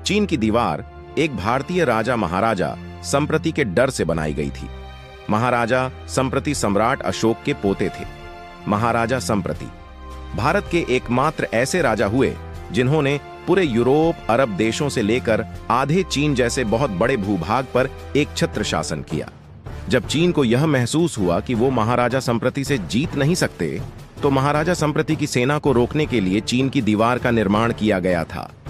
चीन की दीवार एक भारतीय राजा महाराजा संप्रति के डर से बनाई गई थी। महाराजा संप्रति सम्राट अशोक के पोते थे। महाराजा संप्रति भारत के एकमात्र ऐसे राजा हुए जिन्होंने पूरे यूरोप, अरब देशों से लेकर आधे चीन जैसे बहुत बड़े भूभाग पर एक छत्र शासन किया। जब चीन को यह महसूस हुआ कि वो महाराजा संप्रति से जीत नहीं सकते, तो महाराजा संप्रति की सेना को रोकने के लिए चीन की दीवार का निर्माण किया गया था।